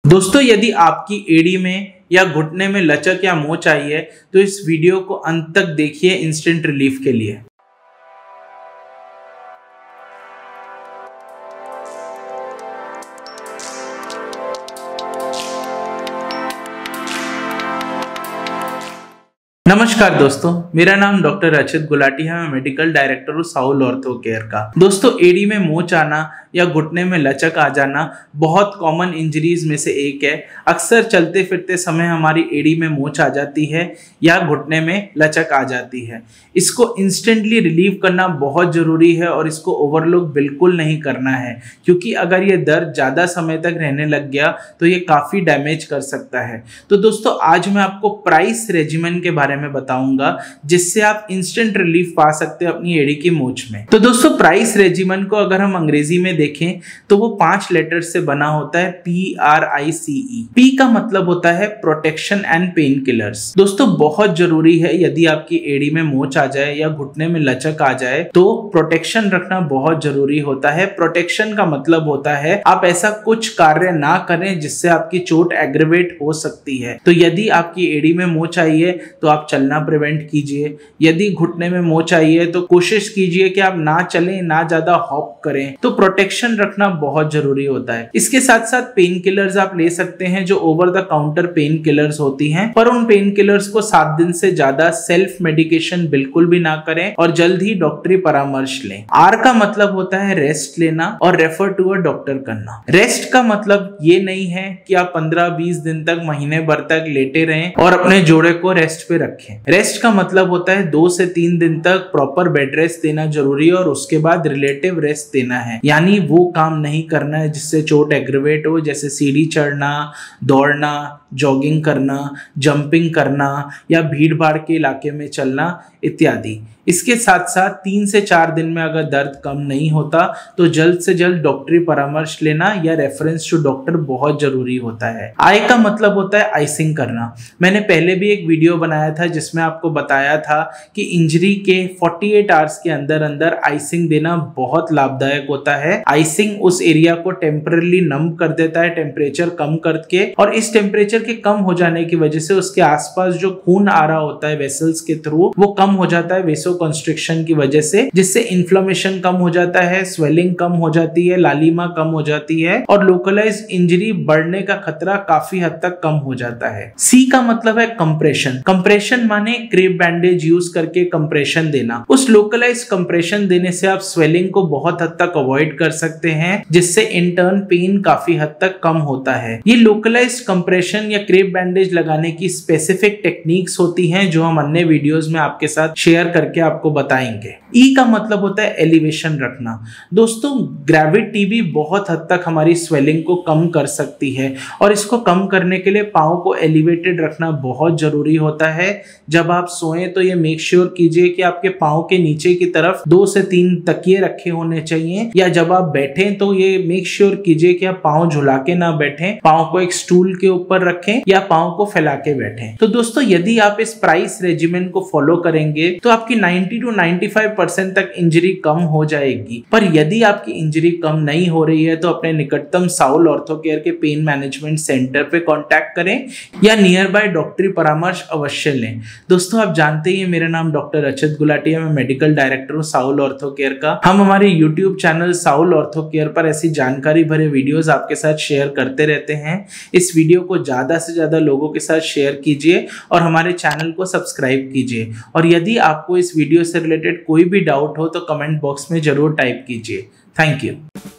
दोस्तों, यदि आपकी एड़ी में या घुटने में लचक या मोच आई है तो इस वीडियो को अंत तक देखिए इंस्टेंट रिलीफ के लिए। नमस्कार दोस्तों, मेरा नाम डॉक्टर रचित गुलाटी है। मैं मेडिकल डायरेक्टर हूँ साउल ऑर्थो केयर का। दोस्तों, एड़ी में मोच आना या घुटने में लचक आ जाना बहुत कॉमन इंजरीज में से एक है। अक्सर चलते फिरते समय हमारी एड़ी में मोच आ जाती है या घुटने में लचक आ जाती है। इसको इंस्टेंटली रिलीव करना बहुत जरूरी है और इसको ओवरलुक बिल्कुल नहीं करना है, क्योंकि अगर ये दर्द ज़्यादा समय तक रहने लग गया तो ये काफ़ी डैमेज कर सकता है। तो दोस्तों, आज मैं आपको प्राइस रेजिमेन के बारे में बताऊंगा जिससे आप इंस्टेंट रिलीफ पा सकते हैं अपनी एड़ी की मोच में। तो दोस्तों, प्राइस रेजिमेन को अगर हम अंग्रेजी में देखें तो वो 5 लेटर से बना होता है, PRICE। P का मतलब होता है प्रोटेक्शन एंड पेन किलर्स। दोस्तों, बहुत जरूरी है यदि आपकी एड़ी में मोच आ जाए या घुटने में लचक आ जाए तो प्रोटेक्शन रखना बहुत जरूरी होता है। प्रोटेक्शन का मतलब होता है आप ऐसा कुछ कार्य ना करें जिससे आपकी चोट एग्रेवेट हो सकती है। तो यदि आपकी एड़ी में मोच आई है तो आप चलना प्रिवेंट कीजिए। यदि घुटने में मोच आई है तो कोशिश कीजिए कि आप ना चलें, ना ज्यादा हॉप करें। तो प्रोटेक्शन रखना बहुत जरूरी होता है। इसके साथ साथ पेन किलर्स आप ले सकते हैं जो over the counter pain killers होती हैं, पर उन पेन किलर्स को 7 दिन से ज्यादा सेल्फ मेडिकेशन बिल्कुल भी ना करें और जल्द ही डॉक्टरी परामर्श लें। R का मतलब होता है रेस्ट लेना और रेफर टू अ डॉक्टर करना। रेस्ट का मतलब ये नहीं है कि आप 15-20 दिन तक, महीने भर तक लेटे रहें और अपने जोड़े को रेस्ट पे रखें। रेस्ट का मतलब होता है 2 से 3 दिन तक प्रॉपर बेड रेस्ट देना जरूरी है और उसके बाद रिलेटिव रेस्ट देना है। यानी वो काम नहीं करना है जिससे चोट एग्रेवेट हो, जैसे सीढ़ी चढ़ना, दौड़ना, जॉगिंग करना, जंपिंग करना या भीड़ भाड़ के इलाके में चलना इत्यादि। इसके साथ साथ 3 से 4 दिन में अगर दर्द कम नहीं होता तो जल्द से जल्द डॉक्टरी परामर्श लेना या रेफरेंस टू डॉक्टर बहुत जरूरी होता है। आई का मतलब होता है आइसिंग करना। मैंने पहले भी एक वीडियो बनाया था जिसमें आपको बताया था कि इंजरी के 48 आवर्स के अंदर अंदर आइसिंग देना बहुत लाभदायक होता है। आइसिंग उस एरिया को टेम्पररी नम कर देता है, टेम्परेचर कम करके, और इस टेम्परेचर के कम हो जाने की वजह से उसके आसपास जो खून आ रहा होता है वेसल्स के थ्रू वो कम हो जाता है वेसो कंस्ट्रिक्शन की वजह से, जिससे इन्फ्लेमेशन कम हो जाता है, स्वेलिंग कम हो जाती है, लालिमा कम हो जाती है और लोकलाइज्ड इंजरी बढ़ने का खतरा काफी हद तक कम हो जाता है। सी का मतलब है कंप्रेशन। कंप्रेशन माने क्रेप बैंडेज यूज करके कंप्रेशन देना। उस लोकलाइज्ड कंप्रेशन देने से आप स्वेलिंग को बहुत हद तक अवॉइड कर सकते हैं, जिससे इंटर्न पेन काफी हद तक कम होता है। ये लोकलाइज्ड कंप्रेशन या क्रेप बैंडेज लगाने की स्पेसिफिक टेक्निक्स होती हैं जो हम अन्य वीडियोस में आपके साथ शेयर करके आपको बताएंगे। ई का मतलब होता है एलिवेशन रखना। दोस्तों, ग्रेविटी भी बहुत हद तक हमारी स्वेलिंग को कम कर सकती है और इसको कम करने के लिए पाँव को एलिवेटेड रखना बहुत जरूरी होता है। जब आप सोएं तो ये मेक श्योर कीजिए कि आपके पाँव के नीचे की तरफ 2 से 3 तकिए रखे होने चाहिए, या जब आप बैठें तो ये मेक श्योर कीजिए कि आप पाँव झुला के ना बैठें, पाँव को एक स्टूल के ऊपर रखें या पाँव को फैला के बैठें। तो दोस्तों, यदि आप इस प्राइस रेजिमेन को फॉलो करेंगे तो आपकी 90 to 95% तक इंजरी कम हो जाएगी। पर यदि आपकी इंजरी कम नहीं हो रही है तो अपने निकटतम साउल ऑर्थो केयर के पेन मैनेजमेंट सेंटर पे कांटेक्ट करें या नियर बाय डॉक्टरी परामर्श अवश्य लें। दोस्तों, आप जानते ही मेरा नाम डॉक्टर रचित गुलाटी है। मैं मेडिकल डायरेक्टर हूँ साउल ऑर्थो केयर का। हम हमारे YouTube channel SAOL ortho care पर ऐसी जानकारी भरे वीडियोस आपके साथ शेयर करते रहते हैं। इस वीडियो को ज्यादा से ज्यादा लोगों के साथ शेयर कीजिए और हमारे चैनल को सब्सक्राइब कीजिए। और यदि आपको इस वीडियो से रिलेटेड कोई भी डाउट हो तो कमेंट बॉक्स में जरूर टाइप कीजिए। Thank you.